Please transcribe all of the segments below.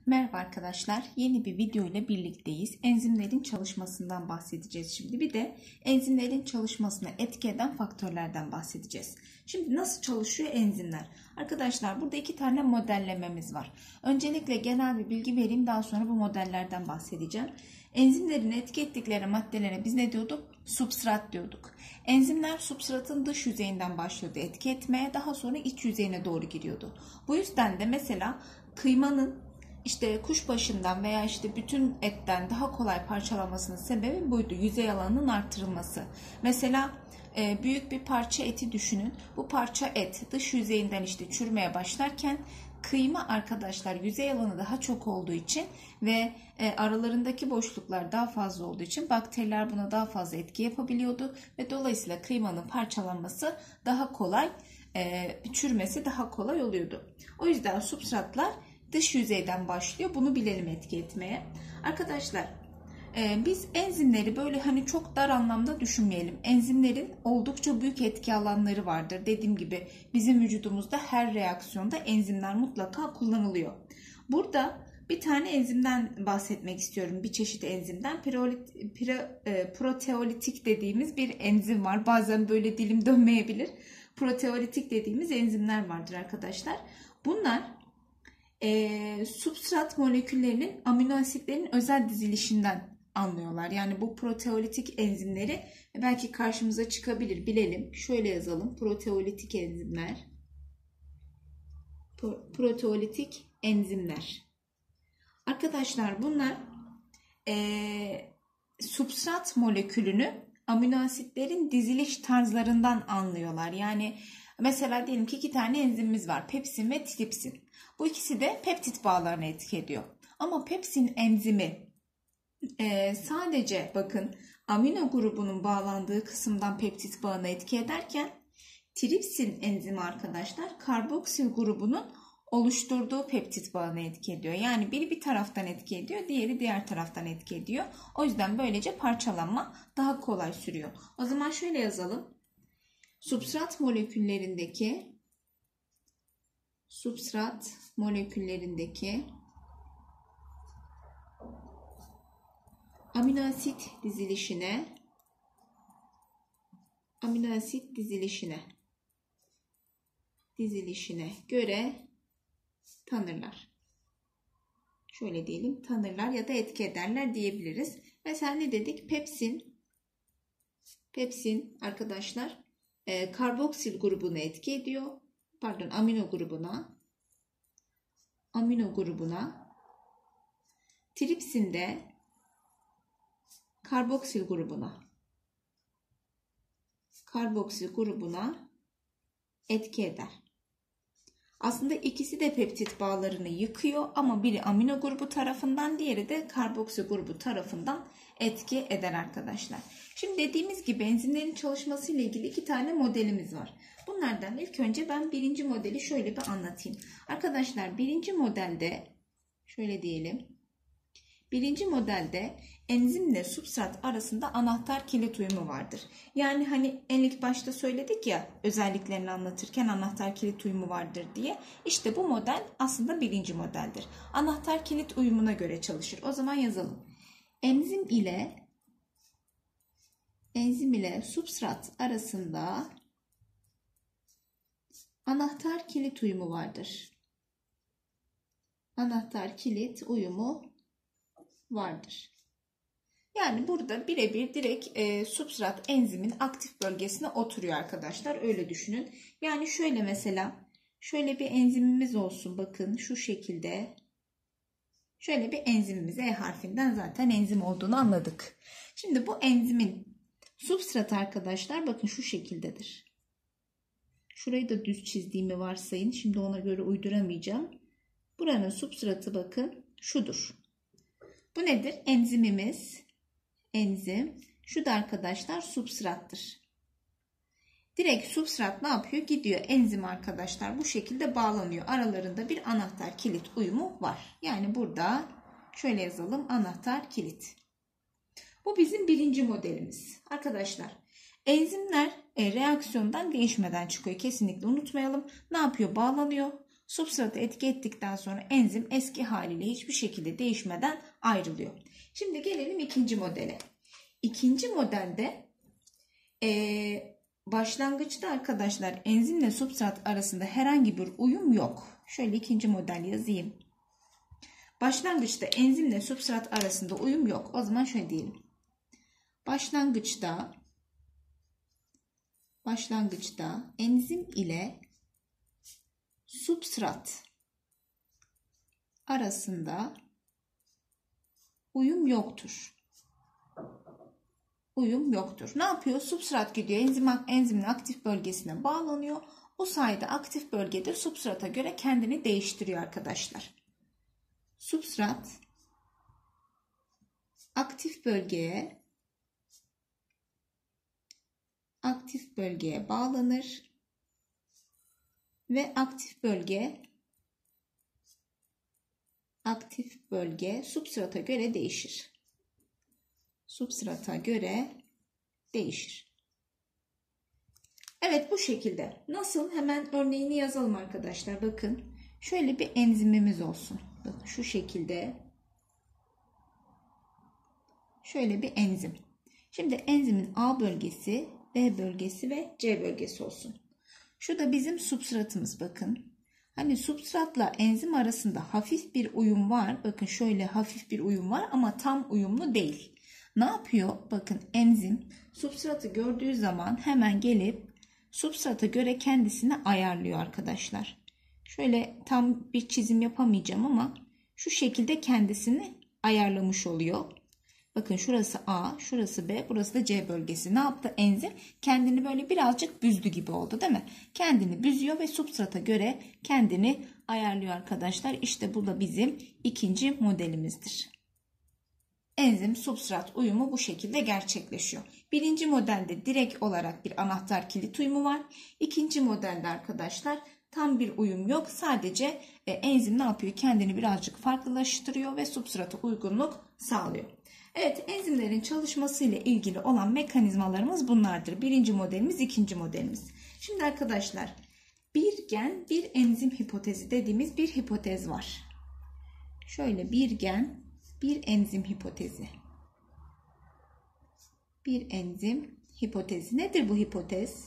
Merhaba arkadaşlar, yeni bir video ile birlikteyiz. Enzimlerin çalışmasından bahsedeceğiz şimdi. Bir de enzimlerin çalışmasına etki eden faktörlerden bahsedeceğiz. Şimdi nasıl çalışıyor enzimler? Arkadaşlar burada iki tane modellememiz var. Öncelikle genel bir bilgi vereyim, daha sonra bu modellerden bahsedeceğim. Enzimlerin etki ettikleri maddelere biz ne diyorduk? Substrat diyorduk. Enzimler substratın dış yüzeyinden başlıyordu etki etmeye, daha sonra iç yüzeyine doğru giriyordu. Bu yüzden de mesela kıymanın kuşbaşından veya bütün etten daha kolay parçalanmasının sebebi buydu. Yüzey alanının artırılması. Mesela büyük bir parça eti düşünün. Bu parça et dış yüzeyinden çürümeye başlarken kıyma arkadaşlar yüzey alanı daha çok olduğu için ve aralarındaki boşluklar daha fazla olduğu için bakteriler buna daha fazla etki yapabiliyordu ve dolayısıyla kıymanın parçalanması daha kolay, çürümesi daha kolay oluyordu. O yüzden substratlar dış yüzeyden başlıyor. Bunu bilelim etki etmeye. Arkadaşlar biz enzimleri böyle çok dar anlamda düşünmeyelim. Enzimlerin oldukça büyük etki alanları vardır. Dediğim gibi bizim vücudumuzda her reaksiyonda enzimler mutlaka kullanılıyor. Burada bir tane enzimden bahsetmek istiyorum. Bir çeşit enzimden. Proteolitik dediğimiz bir enzim var. Bazen böyle dilim dönmeyebilir. Proteolitik dediğimiz enzimler vardır arkadaşlar. Bunlar substrat moleküllerinin amino asitlerin özel dizilişinden anlıyorlar. Yani bu proteolitik enzimleri belki karşımıza çıkabilir, bilelim. Şöyle yazalım. Proteolitik enzimler. Proteolitik enzimler. Arkadaşlar bunlar substrat molekülünü amino asitlerin diziliş tarzlarından anlıyorlar. Yani mesela diyelim ki iki tane enzimimiz var. Pepsin ve tripsin. Bu ikisi de peptit bağlarına etki ediyor. Ama pepsin enzimi sadece bakın amino grubunun bağlandığı kısımdan peptit bağına etki ederken tripsin enzimi arkadaşlar karboksil grubunun oluşturduğu peptit bağına etki ediyor. Yani biri bir taraftan etki ediyor, diğeri diğer taraftan etki ediyor. O yüzden böylece parçalanma daha kolay sürüyor. O zaman şöyle yazalım. Substrat moleküllerindeki amino asit dizilişine göre tanırlar. Şöyle diyelim, tanırlar ya da etki ederler diyebiliriz. Mesela ne dedik? Pepsin arkadaşlar karboksil grubuna etki ediyor. Pardon, amino grubuna. Tripsin de karboksil grubuna etki eder. Aslında ikisi de peptit bağlarını yıkıyor ama biri amino grubu tarafından, diğeri de karboksil grubu tarafından etki eder arkadaşlar. Şimdi dediğimiz gibi enzimlerin çalışması ile ilgili iki tane modelimiz var. Bunlardan ilk önce ben birinci modeli şöyle bir anlatayım. Arkadaşlar birinci modelde şöyle diyelim. Birinci modelde enzimle substrat arasında anahtar kilit uyumu vardır. Yani en ilk başta söyledik ya özelliklerini anlatırken anahtar kilit uyumu vardır diye. İşte bu model aslında birinci modeldir. Anahtar kilit uyumuna göre çalışır. O zaman yazalım. Enzim ile substrat arasında anahtar kilit uyumu vardır. Anahtar kilit uyumu vardır. Yani burada birebir direkt substrat enzimin aktif bölgesine oturuyor arkadaşlar. Öyle düşünün. Yani şöyle mesela şöyle bir enzimimiz olsun. Bakın şu şekilde. Şöyle bir enzimimiz E harfinden zaten enzim olduğunu anladık. Şimdi bu enzimin substratı arkadaşlar bakın şu şekildedir. Şurayı da düz çizdiğimi varsayın. Şimdi ona göre uyduramayacağım. Buranın substratı bakın şudur. Bu nedir? Enzimimiz. Enzim. Şu da arkadaşlar substrattır. Direkt substrat ne yapıyor? Gidiyor enzim arkadaşlar bu şekilde bağlanıyor. Aralarında bir anahtar kilit uyumu var. Yani burada şöyle yazalım. Anahtar kilit. Bu bizim birinci modelimiz. Arkadaşlar enzimler reaksiyondan değişmeden çıkıyor. Kesinlikle unutmayalım. Ne yapıyor? Bağlanıyor. Substratı etki ettikten sonra enzim eski haliyle hiçbir şekilde değişmeden ayrılıyor. Şimdi gelelim ikinci modele. İkinci modelde başlangıçta arkadaşlar enzimle substrat arasında herhangi bir uyum yok. Şöyle ikinci model yazayım. Başlangıçta enzimle substrat arasında uyum yok. O zaman şöyle diyelim. Başlangıçta enzim ile substrat arasında uyum yoktur. Uyum yoktur. Ne yapıyor? Substrat gidiyor enzimin aktif bölgesine bağlanıyor. O sayede aktif bölgede substrata göre kendini değiştiriyor arkadaşlar. Substrat aktif bölgeye bağlanır ve aktif bölge substrata göre değişir. Substrata göre değişir. Evet, bu şekilde. Nasıl? Hemen örneğini yazalım arkadaşlar. Bakın. Şöyle bir enzimimiz olsun. Bakın şu şekilde. Şöyle bir enzim. Şimdi enzimin A bölgesi, B bölgesi ve C bölgesi olsun. Şu da bizim substratımız, bakın. Hani substratla enzim arasında hafif bir uyum var. Bakın şöyle hafif bir uyum var ama tam uyumlu değil. Ne yapıyor? Bakın enzim substratı gördüğü zaman hemen gelip substrata göre kendisini ayarlıyor arkadaşlar. Şöyle tam bir çizim yapamayacağım ama şu şekilde kendisini ayarlamış oluyor. Bakın şurası A, şurası B, burası da C bölgesi. Ne yaptı enzim? Kendini böyle birazcık büzdü gibi oldu, değil mi? Kendini büzüyor ve substrata göre kendini ayarlıyor arkadaşlar. İşte bu da bizim ikinci modelimizdir. Enzim substrat uyumu bu şekilde gerçekleşiyor. Birinci modelde direkt olarak bir anahtar kilit uyumu var. İkinci modelde arkadaşlar tam bir uyum yok. Sadece enzim ne yapıyor? Kendini birazcık farklılaştırıyor ve substrata uygunluk sağlıyor. Evet, enzimlerin çalışması ile ilgili olan mekanizmalarımız bunlardır. Birinci modelimiz, ikinci modelimiz. Şimdi arkadaşlar bir gen bir enzim hipotezi dediğimiz bir hipotez var. Şöyle bir gen bir enzim hipotezi. Bir enzim hipotezi. Nedir bu hipotez?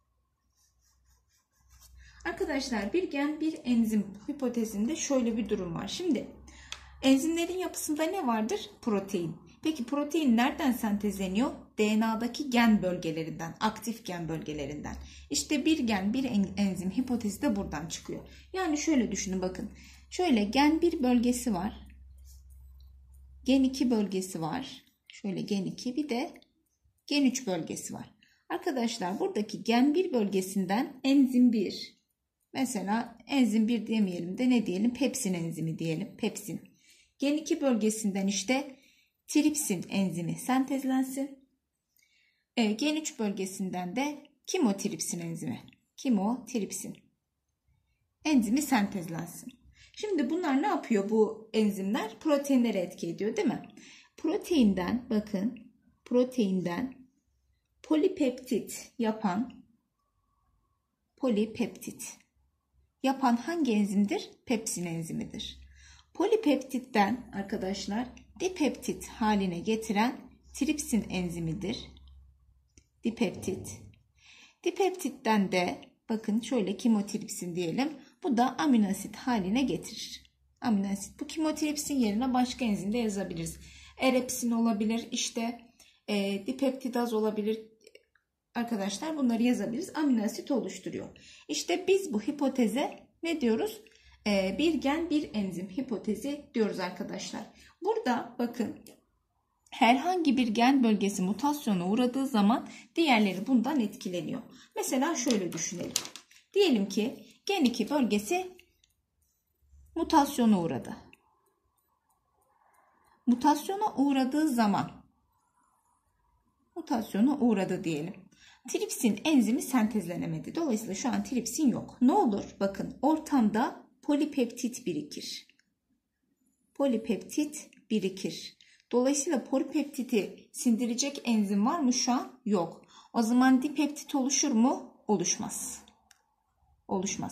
Arkadaşlar bir gen bir enzim hipotezinde şöyle bir durum var. Şimdi enzimlerin yapısında ne vardır? Protein. Peki protein nereden sentezleniyor? DNA'daki gen bölgelerinden, aktif gen bölgelerinden. İşte bir gen bir enzim hipotezi de buradan çıkıyor. Yani şöyle düşünün, bakın. Şöyle gen 1 bölgesi var. Gen 2 bölgesi var. Şöyle gen 2, bir de gen 3 bölgesi var. Arkadaşlar buradaki gen 1 bölgesinden enzim 1. Mesela enzim 1 demeyelim de ne diyelim? Pepsin enzimi diyelim. Pepsin. Gen 2 bölgesinden işte tripsin enzimi sentezlensin. Gen 3 bölgesinden de kimotripsin enzimi. Kimotripsin enzimi sentezlensin. Şimdi bunlar ne yapıyor, bu enzimler? Proteinlere etki ediyor, değil mi? Proteinden, bakın, proteinden polipeptit yapan hangi enzimdir? Pepsin enzimidir. Polipeptitten arkadaşlar dipeptit haline getiren tripsin enzimidir. Dipeptitten de bakın şöyle kimotripsin diyelim. Bu da amino asit haline getirir. Amino asit. Bu kimotripsin yerine başka enzim de yazabiliriz. Erepsin olabilir, işte dipeptidaz olabilir. Arkadaşlar bunları yazabiliriz. Amino asit oluşturuyor. İşte biz bu hipoteze ne diyoruz? Bir gen bir enzim hipotezi diyoruz arkadaşlar. Burada bakın herhangi bir gen bölgesi mutasyona uğradığı zaman diğerleri bundan etkileniyor. Mesela şöyle düşünelim. Diyelim ki gen 2 bölgesi mutasyona uğradı. Mutasyona uğradı diyelim. Tripsin enzimi sentezlenemedi. Dolayısıyla şu an tripsin yok. Ne olur? Bakın ortamda polipeptit birikir. Dolayısıyla polipeptiti sindirecek enzim var mı şu an? Yok. O zaman dipeptit oluşur mu? Oluşmaz.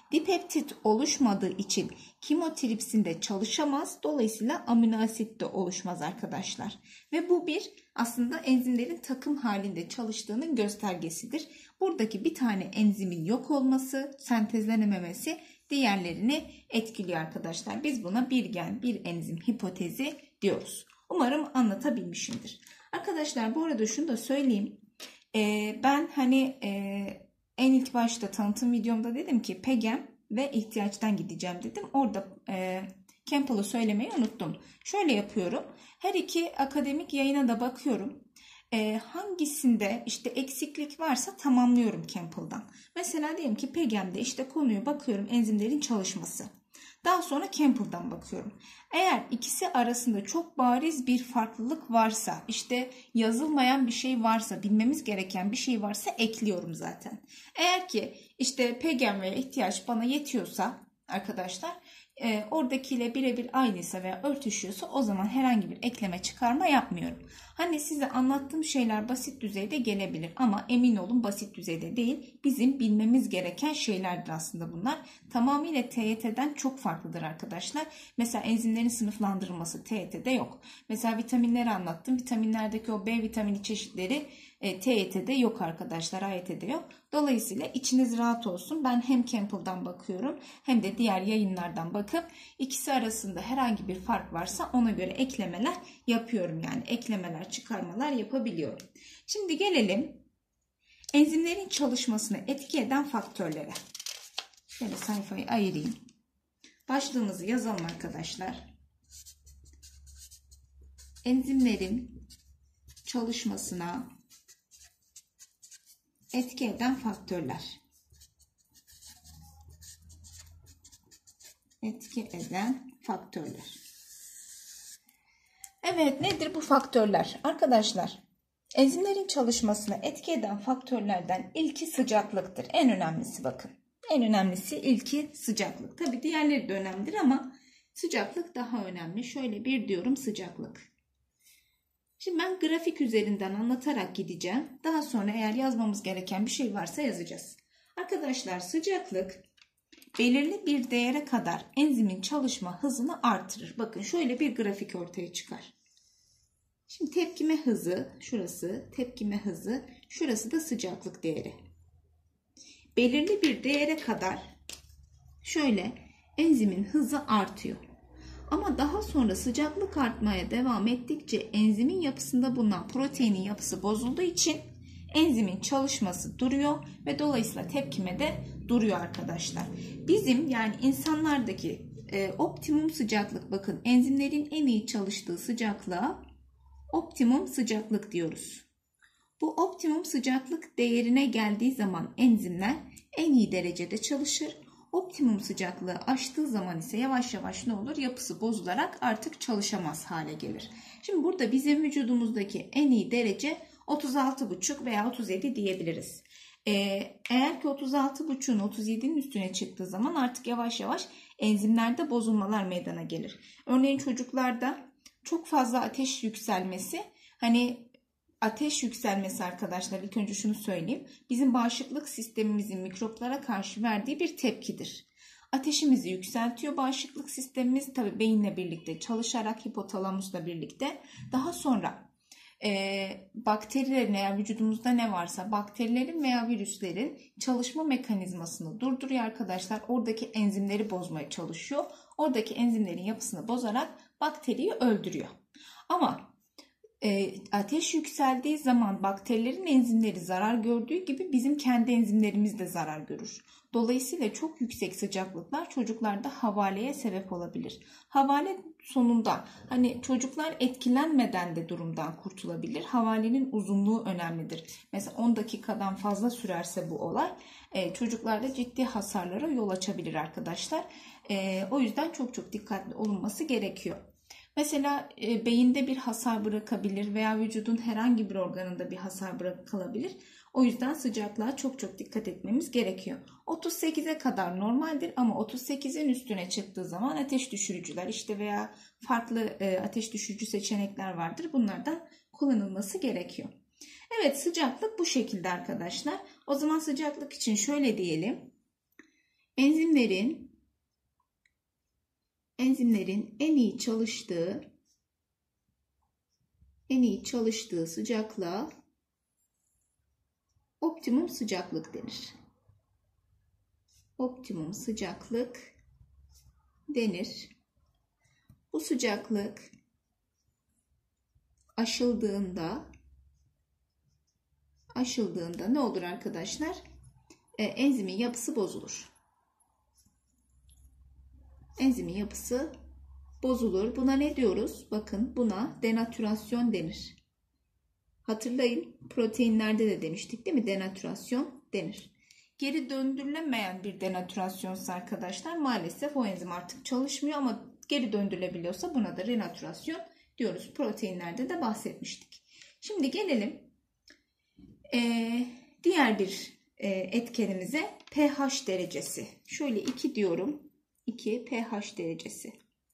Dipeptit oluşmadığı için kimotripsin de çalışamaz. Dolayısıyla amino asit de oluşmaz arkadaşlar. Ve bu bir aslında enzimlerin takım halinde çalıştığının göstergesidir. Buradaki bir tane enzimin yok olması, sentezlenememesi diğerlerini etkiliyor arkadaşlar. Biz buna bir gen, bir enzim hipotezi diyoruz. Umarım anlatabilmişimdir. Arkadaşlar bu arada şunu da söyleyeyim. Ben en ilk başta tanıtım videomda dedim ki PEGEM ve ihtiyaçtan gideceğim dedim. Orada Campbell'ı söylemeyi unuttum. Şöyle yapıyorum. Her iki akademik yayına da bakıyorum. Hangisinde işte eksiklik varsa tamamlıyorum Campbell'dan. Mesela diyelim ki PEGEM'de işte konuyu bakıyorum, enzimlerin çalışması. Daha sonra Campbell'dan bakıyorum. Eğer ikisi arasında çok bariz bir farklılık varsa, işte yazılmayan bir şey varsa, bilmemiz gereken bir şey varsa ekliyorum zaten. Eğer ki işte PEGEM ve ihtiyaç bana yetiyorsa arkadaşlar, oradakiyle birebir aynıysa veya örtüşüyorsa o zaman herhangi bir ekleme çıkarma yapmıyorum. Hani size anlattığım şeyler basit düzeyde gelebilir ama emin olun basit düzeyde değil. Bizim bilmemiz gereken şeylerdir aslında bunlar. Tamamıyla TYT'den çok farklıdır arkadaşlar. Mesela enzimlerin sınıflandırılması TYT'de yok. Mesela vitaminleri anlattım. Vitaminlerdeki o B vitamini çeşitleri TYT'de yok arkadaşlar. AYT'de yok. Dolayısıyla içiniz rahat olsun. Ben hem Campbell'dan bakıyorum hem de diğer yayınlardan bakıp ikisi arasında herhangi bir fark varsa ona göre eklemeler yapıyorum. Yani eklemeler, çıkarmalar yapabiliyorum. Şimdi gelelim enzimlerin çalışmasını etki eden faktörlere. Şöyle sayfayı ayırayım. Başlığımızı yazalım arkadaşlar. Enzimlerin çalışmasına etki eden faktörler. Etki eden faktörler. Evet, nedir bu faktörler? Arkadaşlar, enzimlerin çalışmasına etki eden faktörlerden ilki sıcaklıktır. En önemlisi bakın. En önemlisi ilki sıcaklık. Tabii diğerleri de önemlidir ama sıcaklık daha önemli. Şöyle bir diyorum sıcaklık. Şimdi ben grafik üzerinden anlatarak gideceğim. Daha sonra eğer yazmamız gereken bir şey varsa yazacağız. Arkadaşlar sıcaklık belirli bir değere kadar enzimin çalışma hızını artırır. Bakın şöyle bir grafik ortaya çıkar. Şimdi tepkime hızı, şurası tepkime hızı, şurası da sıcaklık değeri. Belirli bir değere kadar şöyle enzimin hızı artıyor. Ama daha sonra sıcaklık artmaya devam ettikçe enzimin yapısında bulunan proteinin yapısı bozulduğu için enzimin çalışması duruyor ve dolayısıyla tepkime de duruyor arkadaşlar. Bizim yani insanlardaki optimum sıcaklık, bakın enzimlerin en iyi çalıştığı sıcaklığa optimum sıcaklık diyoruz. Bu optimum sıcaklık değerine geldiği zaman enzimler en iyi derecede çalışır. Optimum sıcaklığı aştığı zaman ise yavaş yavaş ne olur? Yapısı bozularak artık çalışamaz hale gelir. Şimdi burada bizim vücudumuzdaki en iyi derece 36,5 veya 37 diyebiliriz. Eğer ki 36,5'un 37'nin üstüne çıktığı zaman artık yavaş yavaş enzimlerde bozulmalar meydana gelir. Örneğin çocuklarda çok fazla ateş yükselmesi, ateş yükselmesi arkadaşlar, ilk önce şunu söyleyeyim. Bizim bağışıklık sistemimizin mikroplara karşı verdiği bir tepkidir. Ateşimizi yükseltiyor bağışıklık sistemimiz, tabi beyinle birlikte çalışarak, hipotalamusla birlikte. Daha sonra bakterilerin, eğer vücudumuzda ne varsa bakterilerin veya virüslerin çalışma mekanizmasını durduruyor arkadaşlar. Oradaki enzimleri bozmaya çalışıyor. Oradaki enzimlerin yapısını bozarak bakteriyi öldürüyor. Ama ateş yükseldiği zaman bakterilerin enzimleri zarar gördüğü gibi bizim kendi enzimlerimiz de zarar görür. Dolayısıyla çok yüksek sıcaklıklar çocuklarda havaleye sebep olabilir. Havale sonunda çocuklar etkilenmeden de durumdan kurtulabilir. Havalenin uzunluğu önemlidir. Mesela 10 dakikadan fazla sürerse bu olay çocuklarda ciddi hasarlara yol açabilir arkadaşlar. O yüzden çok dikkatli olunması gerekiyor. Mesela beyinde bir hasar bırakabilir veya vücudun herhangi bir organında bir hasar bırakılabilir. O yüzden sıcaklığa çok dikkat etmemiz gerekiyor. 38'e kadar normaldir ama 38'in üstüne çıktığı zaman ateş düşürücüler veya farklı ateş düşürücü seçenekler vardır. Bunlardan kullanılması gerekiyor. Evet, sıcaklık bu şekilde arkadaşlar. O zaman sıcaklık için şöyle diyelim. enzimlerin en iyi çalıştığı sıcaklığa optimum sıcaklık denir. Optimum sıcaklık denir. Bu sıcaklık aşıldığında ne olur arkadaşlar? Enzimin yapısı bozulur. Enzimin yapısı bozulur. Buna ne diyoruz? Bakın, buna denatürasyon denir. Hatırlayın, proteinlerde de demiştik değil mi? Denatürasyon denir. Geri döndürülemeyen bir denatürasyonsa arkadaşlar maalesef o enzim artık çalışmıyor, ama geri döndürülebiliyorsa buna da renatürasyon diyoruz. Proteinlerde de bahsetmiştik. Şimdi gelelim diğer bir etkenimize, pH derecesi. Şöyle 2 diyorum. 2 pH derecesi.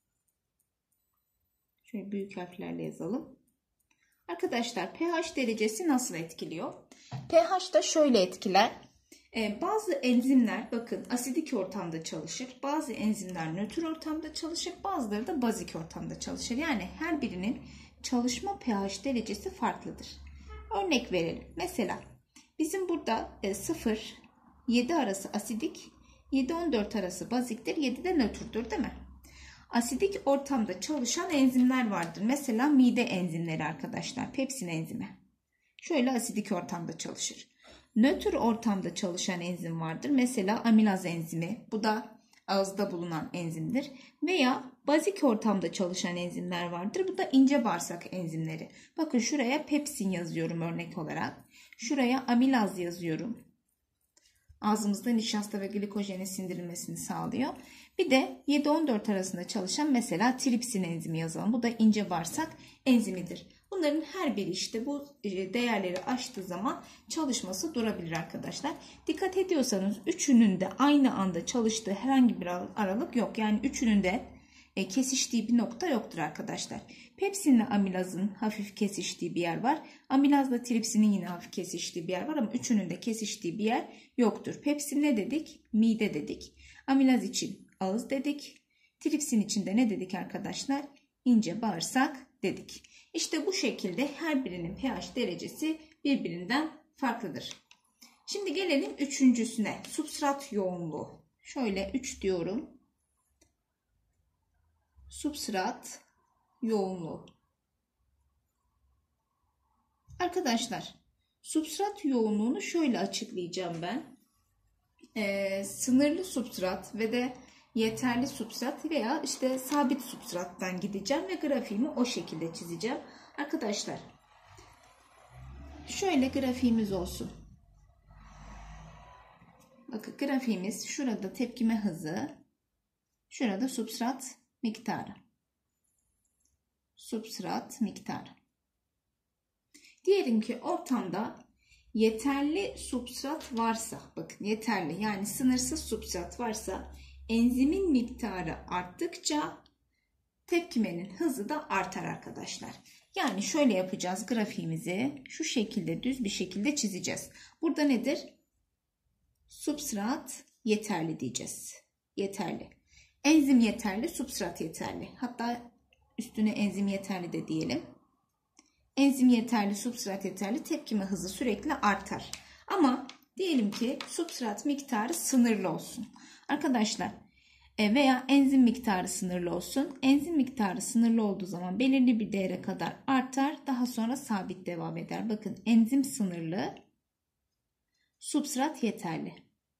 Şöyle büyük harflerle yazalım. Arkadaşlar pH derecesi nasıl etkiliyor? pH da şöyle etkiler. Bazı enzimler bakın asidik ortamda çalışır. Bazı enzimler nötr ortamda çalışır. Bazıları da bazik ortamda çalışır. Yani her birinin çalışma pH derecesi farklıdır. Örnek verelim. Mesela bizim burada 0-7 arası asidik, 7-14 arası baziktir, 7 de nötrdür değil mi? Asidik ortamda çalışan enzimler vardır. Mesela mide enzimleri arkadaşlar. Pepsin enzimi. Şöyle asidik ortamda çalışır. Nötr ortamda çalışan enzim vardır. Mesela amilaz enzimi. Bu da ağızda bulunan enzimdir. Veya bazik ortamda çalışan enzimler vardır. Bu da ince bağırsak enzimleri. Bakın şuraya pepsin yazıyorum örnek olarak. Şuraya amilaz yazıyorum. Ağzımızda nişasta ve glikojenin sindirilmesini sağlıyor. Bir de 7-14 arasında çalışan mesela tripsin enzimi yazalım. Bu da ince bağırsak enzimidir. Bunların her biri işte bu değerleri aştığı zaman çalışması durabilir arkadaşlar. Dikkat ediyorsanız üçünün de aynı anda çalıştığı herhangi bir aralık yok. Yani üçünün de kesiştiği bir nokta yoktur arkadaşlar. Pepsinle amilazın hafif kesiştiği bir yer var. Amilazla tripsinin yine hafif kesiştiği bir yer var ama üçünün de kesiştiği bir yer yoktur. Pepsin ne dedik? Mide dedik. Amilaz için ağız dedik. Tripsin için de ne dedik arkadaşlar? İnce bağırsak dedik. İşte bu şekilde her birinin pH derecesi birbirinden farklıdır. Şimdi gelelim üçüncüsüne. Substrat yoğunluğu. Şöyle 3 diyorum. Substrat yoğunluğu. Arkadaşlar, substrat yoğunluğunu şöyle açıklayacağım ben. Sınırlı substrat ve de yeterli substrat veya işte sabit substrattan gideceğim ve grafiğimi o şekilde çizeceğim. Arkadaşlar, şöyle grafiğimiz olsun. Bakın grafiğimiz şurada tepkime hızı, şurada substrat miktarı. Substrat miktarı. Diyelim ki ortamda yeterli substrat varsa, bakın yeterli yani sınırsız substrat varsa enzimin miktarı arttıkça tepkimenin hızı da artar arkadaşlar. Yani şöyle yapacağız, grafiğimizi şu şekilde düz bir şekilde çizeceğiz. Burada nedir? Substrat yeterli diyeceğiz. Yeterli. Enzim yeterli, substrat yeterli. Hatta üstüne enzim yeterli de diyelim. Enzim yeterli, substrat yeterli, tepkime hızı sürekli artar. Ama diyelim ki substrat miktarı sınırlı olsun. Arkadaşlar veya enzim miktarı sınırlı olsun. Enzim miktarı sınırlı olduğu zaman belirli bir değere kadar artar. Daha sonra sabit devam eder. Bakın enzim sınırlı, substrat yeterli.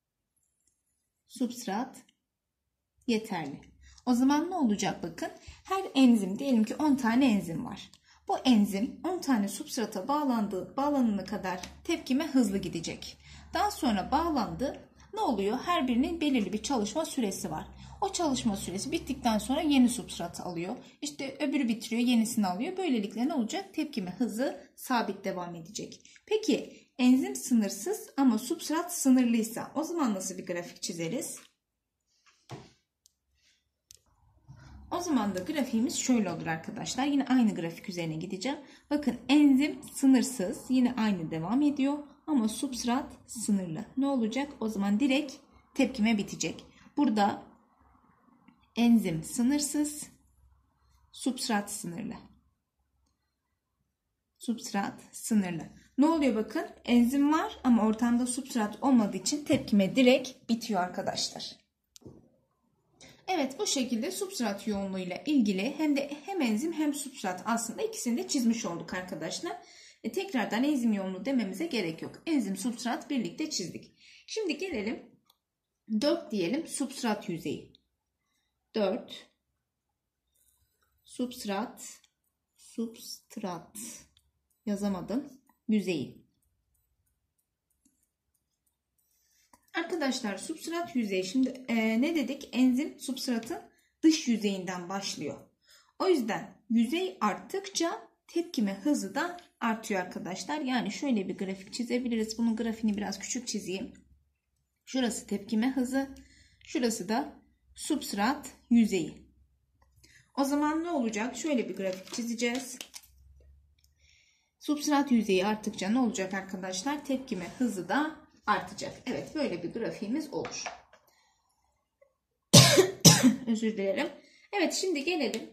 Substrat yeterli. O zaman ne olacak bakın. Her enzim diyelim ki 10 tane enzim var. Bu enzim 10 tane substrata bağlanana kadar tepkime hızlı gidecek. Daha sonra bağlandı. Ne oluyor? Her birinin belirli bir çalışma süresi var. O çalışma süresi bittikten sonra yeni substrat alıyor. İşte öbürü bitiriyor, yenisini alıyor. Böylelikle ne olacak? Tepkime hızı sabit devam edecek. Peki enzim sınırsız ama substrat sınırlıysa o zaman nasıl bir grafik çizeriz? O zaman da grafiğimiz şöyle olur arkadaşlar. Yine aynı grafik üzerine gideceğim. Bakın enzim sınırsız. Yine aynı devam ediyor. Ama substrat sınırlı. Ne olacak? O zaman direkt tepkime bitecek. Burada enzim sınırsız, substrat sınırlı. Substrat sınırlı. Ne oluyor bakın? Enzim var ama ortamda substrat olmadığı için tepkime direkt bitiyor arkadaşlar. Evet, bu şekilde substrat yoğunluğuyla ilgili hem enzim hem substrat aslında ikisini de çizmiş olduk arkadaşlar. Tekrardan enzim yoğunluğu dememize gerek yok. Enzim, substrat birlikte çizdik. Şimdi gelelim 4 diyelim substrat yüzeyi. 4 substrat yazamadım. Yüzeyi. Arkadaşlar substrat yüzeyi şimdi ne dedik? Enzim substratın dış yüzeyinden başlıyor. O yüzden yüzey arttıkça tepkime hızı da artıyor arkadaşlar. Yani şöyle bir grafik çizebiliriz. Bunun grafiğini biraz küçük çizeyim. Şurası tepkime hızı. Şurası da substrat yüzeyi. O zaman ne olacak? Şöyle bir grafik çizeceğiz. Substrat yüzeyi arttıkça ne olacak arkadaşlar? Tepkime hızı da artacak. Evet, böyle bir grafiğimiz olur. Özür dilerim. Evet, şimdi gelelim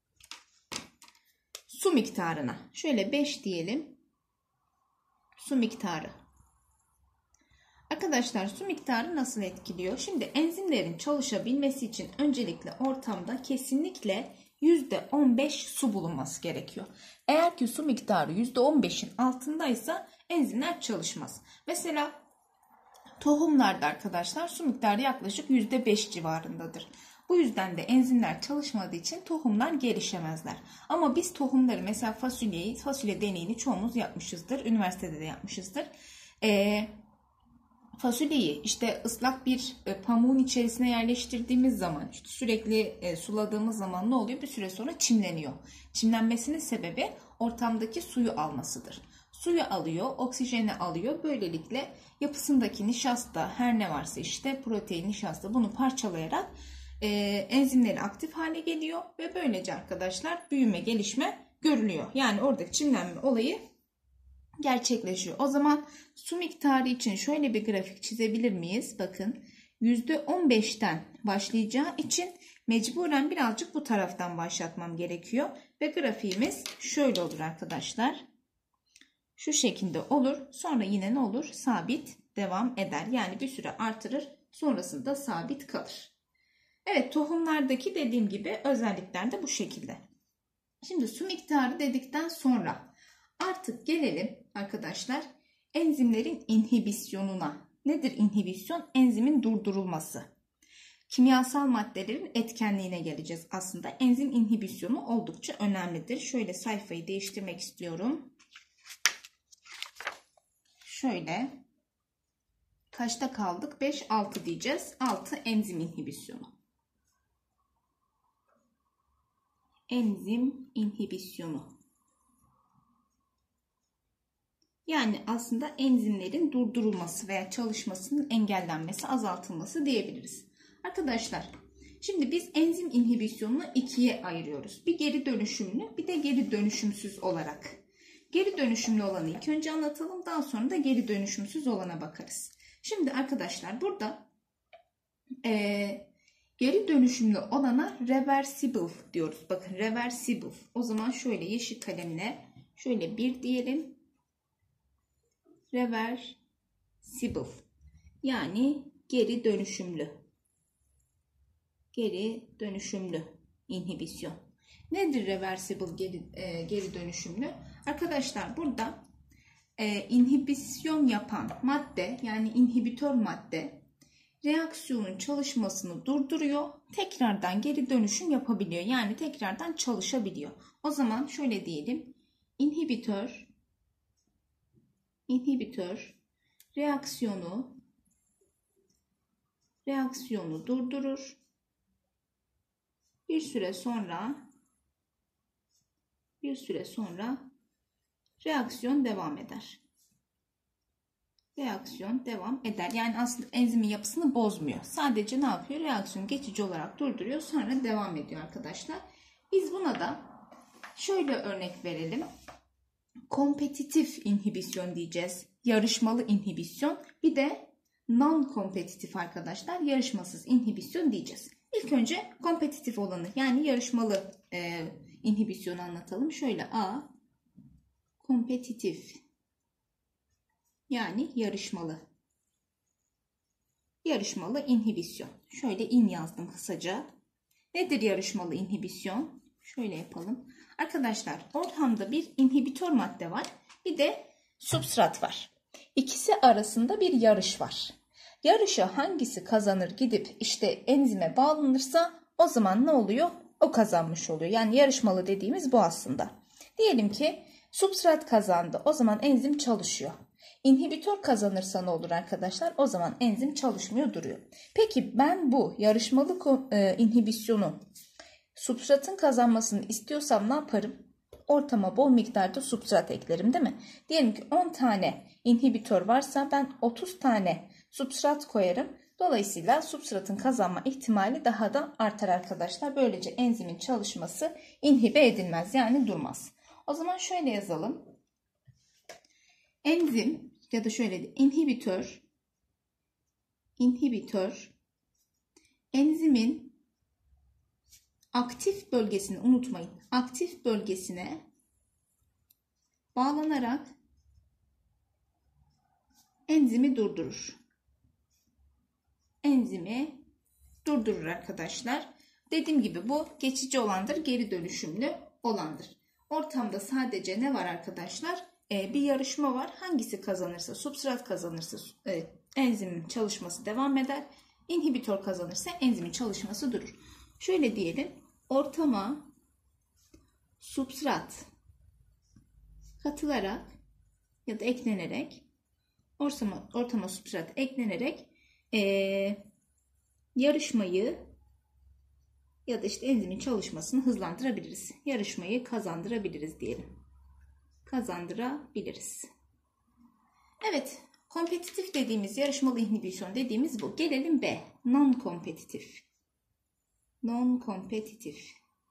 su miktarına. Şöyle 5 diyelim. Su miktarı. Arkadaşlar su miktarı nasıl etkiliyor? Şimdi enzimlerin çalışabilmesi için öncelikle ortamda kesinlikle %15 su bulunması gerekiyor. Eğer ki su miktarı %15'in altındaysa enzimler çalışmaz. Mesela tohumlarda arkadaşlar su miktarı yaklaşık %5 civarındadır. Bu yüzden de enzimler çalışmadığı için tohumlar gelişemezler. Ama biz tohumları mesela fasulye deneyini çoğumuz yapmışızdır. Üniversitede de yapmışızdır. Fasulyeyi işte ıslak bir pamuğun içerisine yerleştirdiğimiz zaman, işte sürekli suladığımız zaman ne oluyor? Bir süre sonra çimleniyor. Çimlenmesinin sebebi ortamdaki suyu almasıdır. Suyu alıyor, oksijeni alıyor. Böylelikle yapısındaki nişasta, her ne varsa işte protein, nişasta, bunu parçalayarak enzimleri aktif hale geliyor ve böylece arkadaşlar büyüme, gelişme görülüyor. Yani oradaki çimlenme olayı gerçekleşiyor. O zaman su miktarı için şöyle bir grafik çizebilir miyiz? Bakın %15'ten başlayacağı için mecburen birazcık bu taraftan başlatmam gerekiyor. Ve grafiğimiz şöyle olur arkadaşlar. Şu şekilde olur. Sonra yine ne olur? Sabit devam eder. Yani bir süre artırır. Sonrasında sabit kalır. Evet, tohumlardaki dediğim gibi özellikler de bu şekilde. Şimdi su miktarı dedikten sonra artık gelelim arkadaşlar enzimlerin inhibisyonuna. Nedir inhibisyon? Enzimin durdurulması. Kimyasal maddelerin etkenliğine geleceğiz aslında. Enzim inhibisyonu oldukça önemlidir. Şöyle sayfayı değiştirmek istiyorum. Şöyle kaçta kaldık? 5, 6 diyeceğiz. 6 enzim inhibisyonu. Enzim inhibisyonu. Yani aslında enzimlerin durdurulması veya çalışmasının engellenmesi, azaltılması diyebiliriz. Arkadaşlar, şimdi biz enzim inhibisyonunu ikiye ayırıyoruz. Bir geri dönüşümlü, bir de geri dönüşümsüz olarak. Geri dönüşümlü olanı ilk önce anlatalım, daha sonra da geri dönüşümsüz olana bakarız. Şimdi arkadaşlar burada geri dönüşümlü olana reversible diyoruz. Bakın reversible. O zaman şöyle yeşil kalemle şöyle 1 diyelim. Reversible. Yani geri dönüşümlü. Geri dönüşümlü inhibisyon. Nedir reversible geri dönüşümlü? Arkadaşlar burada inhibisyon yapan madde, yani inhibitör madde reaksiyonun çalışmasını durduruyor. Tekrardan geri dönüşüm yapabiliyor. Yani tekrardan çalışabiliyor. O zaman şöyle diyelim. İnhibitör reaksiyonu durdurur. Bir süre sonra reaksiyon devam eder. Yani aslında enzimin yapısını bozmuyor. Sadece ne yapıyor? Reaksiyonu geçici olarak durduruyor. Sonra devam ediyor arkadaşlar. Biz buna da şöyle örnek verelim. Kompetitif inhibisyon diyeceğiz. Yarışmalı inhibisyon. Bir de non-kompetitif arkadaşlar, yarışmasız inhibisyon diyeceğiz. İlk önce kompetitif olanı yani yarışmalı inhibisyonu anlatalım. Şöyle A kompetitif yani yarışmalı. Yarışmalı inhibisyon. Şöyle in yazdım kısaca. Nedir yarışmalı inhibisyon? Şöyle yapalım. Arkadaşlar ortamda bir inhibitör madde var. Bir de substrat var. İkisi arasında bir yarış var. Yarışa hangisi kazanır gidip işte enzime bağlanırsa o zaman ne oluyor? O kazanmış oluyor. Yani yarışmalı dediğimiz bu aslında. Diyelim ki substrat kazandı. O zaman enzim çalışıyor. İnhibitör kazanırsa ne olur arkadaşlar? O zaman enzim çalışmıyor, duruyor. Peki ben bu yarışmalı inhibisyonu substratın kazanmasını istiyorsam ne yaparım? Ortama bol miktarda substrat eklerim değil mi? Diyelim ki 10 tane inhibitör varsa ben 30 tane substrat koyarım. Dolayısıyla substratın kazanma ihtimali daha da artar arkadaşlar. Böylece enzimin çalışması inhibe edilmez yani durmaz. O zaman şöyle yazalım. Enzim ya da şöyle de inhibitör enzimin aktif bölgesini unutmayın. Aktif bölgesine bağlanarak enzimi durdurur. Enzimi durdurur arkadaşlar. Dediğim gibi bu geçici olandır, geri dönüşümlü olandır. Ortamda sadece ne var arkadaşlar? Bir yarışma var. Hangisi kazanırsa, substrat kazanırsa enzimin çalışması devam eder. İnhibitör kazanırsa enzimin çalışması durur. Şöyle diyelim. Ortama substrat katılarak ya da eklenerek ortama substrat eklenerek yarışmayı ya da işte enzimin çalışmasını hızlandırabiliriz. Yarışmayı kazandırabiliriz diyelim. Kazandırabiliriz. Evet, kompetitif dediğimiz, yarışmalı inhibisyon dediğimiz bu. Gelelim B, non-kompetitif. Non-kompetitif.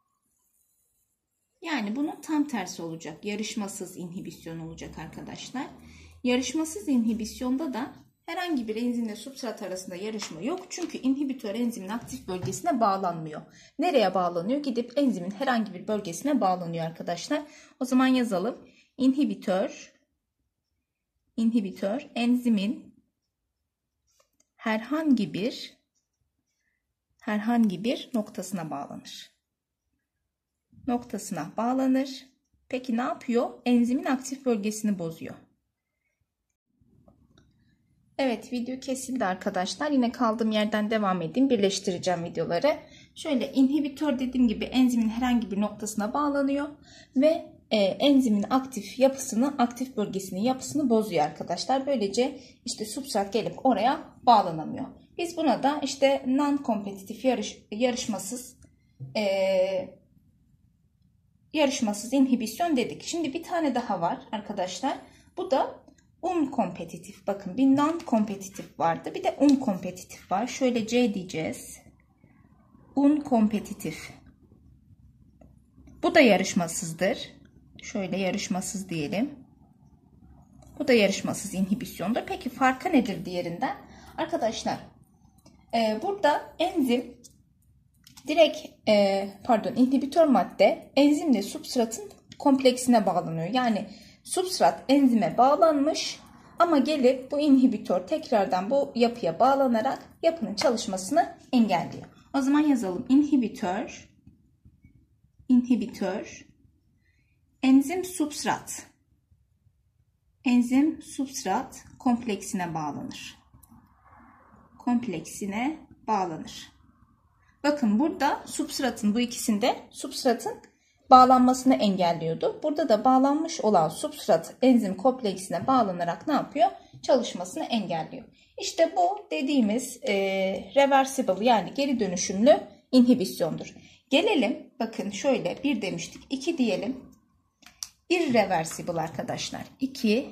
Yani bunun tam tersi olacak. Yarışmasız inhibisyon olacak arkadaşlar. Yarışmasız inhibisyonda da herhangi bir enzimle substrat arasında yarışma yok. Çünkü inhibitör enzimin aktif bölgesine bağlanmıyor. Nereye bağlanıyor? Gidip enzimin herhangi bir bölgesine bağlanıyor arkadaşlar. O zaman yazalım. İnhibitör enzimin herhangi bir noktasına bağlanır. Noktasına bağlanır. Peki ne yapıyor? Enzimin aktif bölgesini bozuyor. Evet, video kesildi arkadaşlar. Yine kaldığım yerden devam edeyim. Birleştireceğim videoları. Şöyle inhibitör dediğim gibi enzimin herhangi bir noktasına bağlanıyor ve enzimin aktif bölgesinin yapısını bozuyor arkadaşlar. Böylece işte substrat gelip oraya bağlanamıyor. Biz buna da işte non-kompetitif yarışmasız inhibisyon dedik. Şimdi bir tane daha var arkadaşlar. Bu da unkompetitif. Bakın bir non-kompetitif vardı. Bir de unkompetitif var. Şöyle C diyeceğiz. Unkompetitif. Bu da yarışmasızdır. Şöyle yarışmasız diyelim. Bu da yarışmasız inhibisyondur. Peki farkı nedir diğerinden? Arkadaşlar burada enzim direkt inhibitör madde enzimle substratın kompleksine bağlanıyor. Yani substrat enzime bağlanmış ama gelip bu inhibitör tekrardan bu yapıya bağlanarak yapının çalışmasını engelliyor. O zaman yazalım. İnhibitör enzim substrat kompleksine bağlanır. Bakın burada substratın, bu ikisinde substratın bağlanmasını engelliyordu. Burada da bağlanmış olan substrat enzim kompleksine bağlanarak ne yapıyor? Çalışmasını engelliyor. İşte bu dediğimiz reversible yani geri dönüşümlü inhibisyondur. Gelelim bakın şöyle 1 demiştik, 2 diyelim. Irreversible arkadaşlar. 2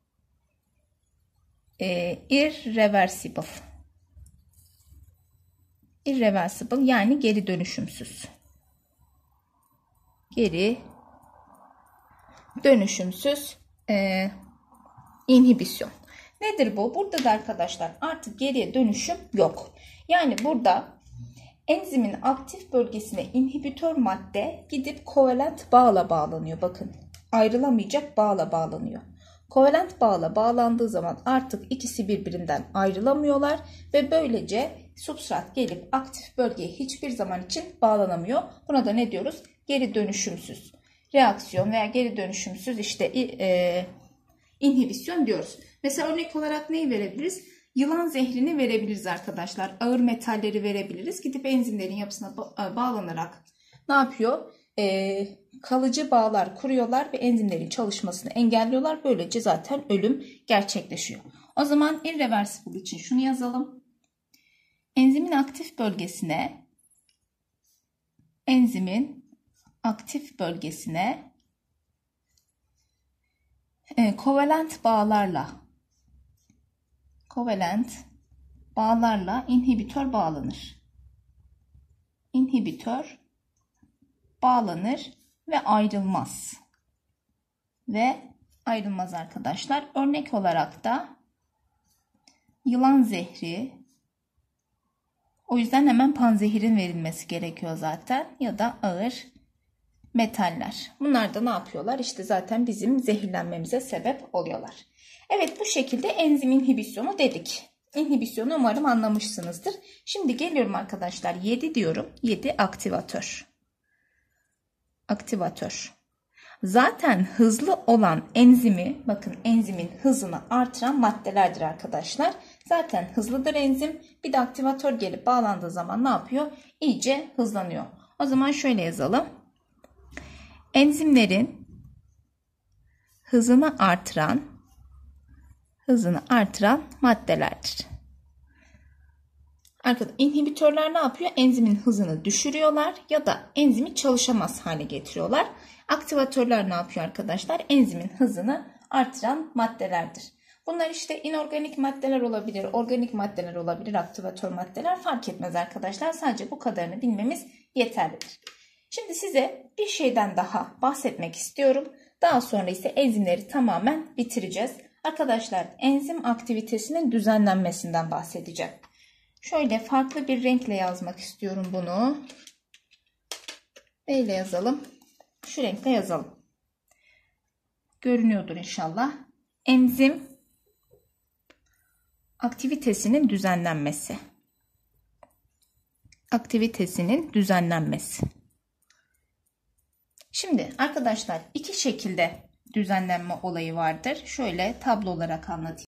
irreversible. Irreversible yani geri dönüşümsüz. Geri dönüşümsüz inhibisyon. Nedir bu? Burada da arkadaşlar artık geriye dönüşüm yok. Yani burada enzimin aktif bölgesine inhibitör madde gidip kovalent bağla bağlanıyor. Bakın, ayrılamayacak bağla bağlanıyor. Kovalent bağla bağlandığı zaman artık ikisi birbirinden ayrılamıyorlar ve böylece substrat gelip aktif bölgeye hiçbir zaman için bağlanamıyor. Buna da ne diyoruz? Geri dönüşümsüz reaksiyon veya geri dönüşümsüz inhibisyon diyoruz. Mesela örnek olarak neyi verebiliriz? Yılan zehrini verebiliriz arkadaşlar. Ağır metalleri verebiliriz. Gidip enzimlerin yapısına bağlanarak ne yapıyor? Kalıcı bağlar kuruyorlar ve enzimlerin çalışmasını engelliyorlar. Böylece zaten ölüm gerçekleşiyor. O zaman irreversible için şunu yazalım. Enzimin aktif bölgesine kovalent bağlarla inhibitör bağlanır. İnhibitör bağlanır ve ayrılmaz. Arkadaşlar. Örnek olarak da yılan zehri, o yüzden hemen panzehirin verilmesi gerekiyor zaten, ya da ağır metaller. Bunlar da ne yapıyorlar? İşte zaten bizim zehirlenmemize sebep oluyorlar. Evet, bu şekilde enzim inhibisyonu dedik. İnhibisyonu umarım anlamışsınızdır. Şimdi geliyorum arkadaşlar 7 diyorum. 7 aktivatör. Zaten hızlı olan enzimi, bakın enzimin hızını artıran maddelerdir arkadaşlar. Zaten hızlıdır enzim. Bir de aktivatör gelip bağlandığı zaman ne yapıyor? İyice hızlanıyor. O zaman şöyle yazalım. Enzimlerin hızını artıran maddelerdir. Arkadaşlar, inhibitörler ne yapıyor? Enzimin hızını düşürüyorlar ya da enzimi çalışamaz hale getiriyorlar. Aktivatörler ne yapıyor arkadaşlar? Enzimin hızını artıran maddelerdir. Bunlar işte inorganik maddeler olabilir, organik maddeler olabilir, aktivatör maddeler fark etmez arkadaşlar. Sadece bu kadarını bilmemiz yeterlidir. Şimdi size bir şeyden daha bahsetmek istiyorum. Daha sonra ise enzimleri tamamen bitireceğiz. Arkadaşlar, enzim aktivitesinin düzenlenmesinden bahsedeceğim. Şöyle farklı bir renkle yazmak istiyorum bunu. Neyle yazalım? Şu renkle yazalım. Görünüyordur inşallah. Enzim aktivitesinin düzenlenmesi. Şimdi arkadaşlar iki şekilde düzenlenme olayı vardır. Şöyle tablo olarak anlatayım.